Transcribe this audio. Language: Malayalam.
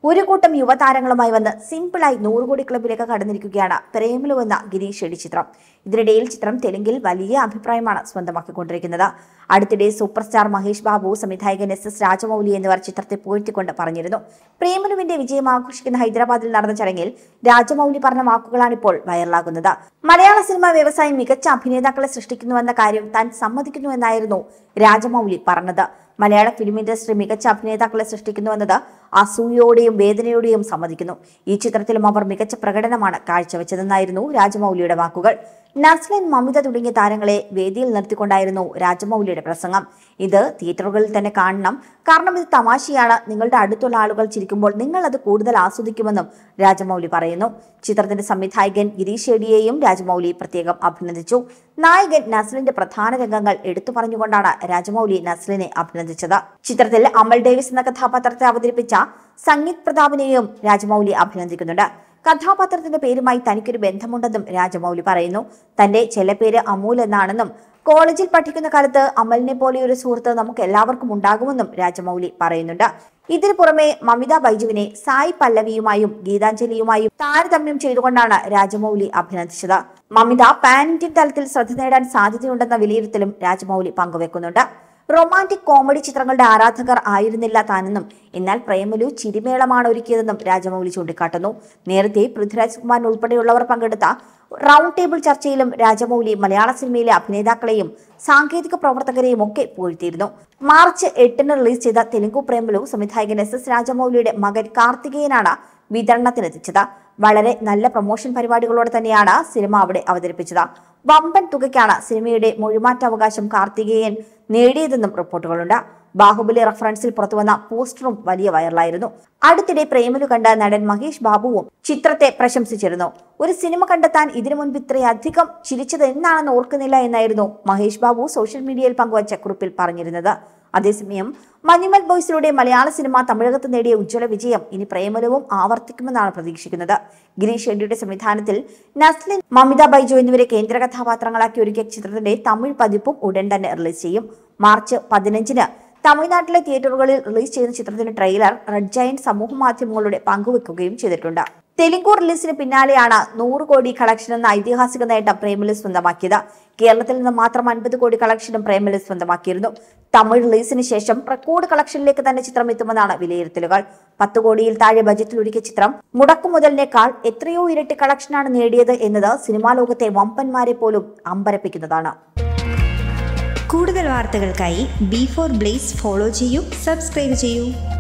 ഒരു കൂട്ടം യുവതാരങ്ങളുമായി വന്ന് സിമ്പിളായി 100 കോടി ക്ലബിലേക്ക് കടന്നിരിക്കുകയാണ് പ്രേമലു എന്ന ഗിരീഷ് ഷെഡ്ഡി ചിത്രം. ഇതിനിടയിൽ ചിത്രം തെലുങ്കിൽ വലിയ അഭിപ്രായമാണ് സ്വന്തമാക്കിക്കൊണ്ടിരിക്കുന്നത്. അടുത്തിടെ സൂപ്പർ സ്റ്റാർ മഹേഷ് ബാബു, സംവിധായകൻ SS രാജമൗലി എന്നിവർ ചിത്രത്തെ പുകഴ്ത്തിക്കൊണ്ട് പറഞ്ഞിരുന്നു. പ്രേമലുവിന്റെ വിജയം ആഘോഷിക്കുന്ന ഹൈദരാബാദിൽ നടന്ന ചടങ്ങിൽ രാജമൗലി പറഞ്ഞ വാക്കുകളാണിപ്പോൾ വൈറലാകുന്നത്. മലയാള സിനിമാ വ്യവസായം മികച്ച അഭിനേതാക്കളെ സൃഷ്ടിക്കുന്നുവെന്ന കാര്യം താൻ സമ്മതിക്കുന്നുവെന്നായിരുന്നു രാജമൗലി പറഞ്ഞത്. മലയാള ഫിലിം ഇൻഡസ്ട്രി മികച്ച അഭിനേതാക്കളെ സൃഷ്ടിക്കുന്നുവെന്നത് അസൂയയോടെയും വേദനയോടെയും സമ്മതിക്കുന്നു. ഈ ചിത്രത്തിലും അവർ മികച്ച പ്രകടനമാണ് കാഴ്ചവെച്ചതെന്നായിരുന്നു രാജമൗലിയുടെ വാക്കുകൾ. നസ്ലിൻ, മമിത തുടങ്ങിയ താരങ്ങളെ വേദിയിൽ നിർത്തിക്കൊണ്ടായിരുന്നു രാജമൗലിയുടെ പ്രസംഗം. ഇത് തിയേറ്ററുകളിൽ തന്നെ കാണണം, കാരണം ഇത് തമാശയാണ്. നിങ്ങളുടെ അടുത്തുള്ള ആളുകൾ ചിരിക്കുമ്പോൾ നിങ്ങൾ അത് കൂടുതൽ ആസ്വദിക്കുമെന്നും രാജമൗലി പറയുന്നു. ചിത്രത്തിന്റെ സംവിധായകൻ ഗിരീഷ് ഷെഡ്ഡിയെയും രാജമൗലി പ്രത്യേകം അഭിനന്ദിച്ചു. നായകൻ നസ്ലിന്റെ പ്രധാന രംഗങ്ങൾ എടുത്തു പറഞ്ഞുകൊണ്ടാണ് രാജമൗലി നസ്ലിനെ അഭിനന്ദിച്ചത്. ചിത്രത്തിൽ അമൽ ഡേവിസ് എന്ന കഥാപാത്രത്തെ അവതരിപ്പിച്ച സംഗീത് പ്രതാപിനെയും രാജമൗലി അഭിനന്ദിക്കുന്നുണ്ട്. കഥാപാത്രത്തിന്റെ പേരുമായി തനിക്കൊരു ബന്ധമുണ്ടെന്നും രാജമൗലി പറയുന്നു. തന്റെ ചെല്ലപ്പേര് അമൂൽ എന്നാണെന്നും കോളേജിൽ പഠിക്കുന്ന കാലത്ത് അമലിനെ പോലെ ഒരു സുഹൃത്ത് നമുക്ക് എല്ലാവർക്കും ഉണ്ടാകുമെന്നും രാജമൗലി പറയുന്നുണ്ട്. ഇതിനു പുറമെ മമിത ബൈജുവിനെ സായി പല്ലവിയുമായും ഗീതാഞ്ജലിയുമായും താരതമ്യം ചെയ്തുകൊണ്ടാണ് രാജമൗലി അഭിനന്ദിച്ചത്. മമിത പാൻ ഇന്ത്യൻ തലത്തിൽ ശ്രദ്ധ നേടാൻ സാധ്യതയുണ്ടെന്ന വിലയിരുത്തലും രാജമൗലി പങ്കുവെക്കുന്നുണ്ട്. റൊമാന്റിക് കോമഡി ചിത്രങ്ങളുടെ ആരാധകർ ആയിരുന്നില്ല താനെന്നും, എന്നാൽ പ്രേമലു ചിരിമേളമാണ് ഒരുക്കിയതെന്നും രാജമൗലി ചൂണ്ടിക്കാട്ടുന്നു. നേരത്തെ പൃഥ്വിരാജ് കുമാർ ഉൾപ്പെടെയുള്ളവർ പങ്കെടുത്ത റൗണ്ട് ടേബിൾ ചർച്ചയിലും രാജമൗലി മലയാള സിനിമയിലെ അഭിനേതാക്കളെയും സാങ്കേതിക പ്രവർത്തകരെയും ഒക്കെ പുകഴ്ത്തിയിരുന്നു. മാർച്ച് 8-ന് റിലീസ് ചെയ്ത തെലുങ്കു പ്രേമലു സംവിധായകൻ SS രാജമൗലിയുടെ മകൻ കാർത്തികേയനാണ് വിതരണത്തിനെത്തിച്ചത്. വളരെ നല്ല പ്രൊമോഷൻ പരിപാടികളോടെ തന്നെയാണ് സിനിമ അവിടെ അവതരിപ്പിച്ചത്. വമ്പൻ തുകയ്ക്കാണ് സിനിമയുടെ മൊഴിമാറ്റാവകാശം കാർത്തികേയൻ നേടിയതെന്നും റിപ്പോർട്ടുകളുണ്ട്. ബാഹുബലി റഫറൻസിൽ പുറത്തുവന്ന പോസ്റ്ററും വലിയ വൈറലായിരുന്നു. അടുത്തിടെ പ്രേമലു കണ്ട നടൻ മഹേഷ് ബാബുവും ചിത്രത്തെ പ്രശംസിച്ചിരുന്നു. ഒരു സിനിമ കണ്ടെത്താൻ ഇതിനു മുൻപ് ഇത്രയധികം ചിരിച്ചത് എന്നാണെന്ന് ഓർക്കുന്നില്ല എന്നായിരുന്നു മഹേഷ് ബാബു സോഷ്യൽ മീഡിയയിൽ പങ്കുവച്ച കുറിപ്പിൽ പറഞ്ഞിരുന്നത്. അതേസമയം മഞ്ഞുമൽ ബോയ്സിലൂടെ മലയാള സിനിമ തമിഴകത്ത് നേടിയ ഉജ്ജ്വല വിജയം ഇനി പ്രേമലുവും ആവർത്തിക്കുമെന്നാണ് പ്രതീക്ഷിക്കുന്നത്. ഗിരീഷ് ഷെഡ്ഡിയുടെ സംവിധാനത്തിൽ നസ്ലിൻ, മമിത ബൈജു എന്നിവരെ കേന്ദ്ര കഥാപാത്രങ്ങളാക്കി ഒരുക്കിയ ചിത്രത്തിന്റെ തമിഴ് പതിപ്പും ഉടൻ തന്നെ റിലീസ് ചെയ്യും. മാർച്ച് 15-ന് തമിഴ്നാട്ടിലെ തിയേറ്ററുകളിൽ റിലീസ് ചെയ്യുന്ന ചിത്രത്തിന്റെ ട്രെയിലർ റെഡ് ജയന്റ് സമൂഹ മാധ്യമങ്ങളുടെ പങ്കുവെക്കുകയും ചെയ്തിട്ടുണ്ട്. തെലുങ്കു റിലീസിന് പിന്നാലെയാണ് 100 കോടി കളക്ഷൻ എന്ന ഐതിഹാസിക നേട്ടം പ്രേമലു സ്വന്തമാക്കിയത്. കേരളത്തിൽ നിന്ന് മാത്രം 50 കോടി കളക്ഷനും പ്രേമലു സ്വന്തമാക്കിയിരുന്നു. തമിഴ് റിലീസിന് ശേഷം റെക്കോർഡ് കളക്ഷനിലേക്ക് തന്നെ ചിത്രം എത്തുമെന്നാണ് വിലയിരുത്തലുകൾ. 10 കോടിയിൽ താഴെ ബജറ്റിൽ ഒരുക്കിയ ചിത്രം മുടക്കുമുതലിനേക്കാൾ എത്രയോ ഇരട്ടി കളക്ഷനാണ് നേടിയത് എന്നത് സിനിമാ ലോകത്തെ വമ്പന്മാരെ പോലും അമ്പരപ്പിക്കുന്നതാണ്. കൂടുതൽ വാർത്തകൾക്കായി B4 Blaze ഫോളോ ചെയ്യൂ, സബ്സ്ക്രൈബ് ചെയ്യൂ.